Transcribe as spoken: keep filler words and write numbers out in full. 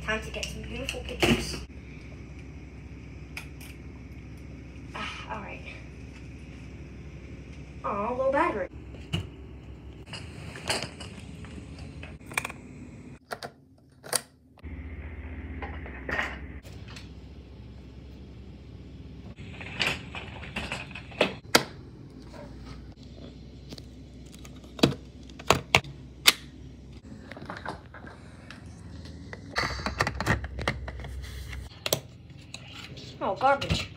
Time to get some beautiful pictures. Ah, alright. Aw, low battery. Oh, garbage.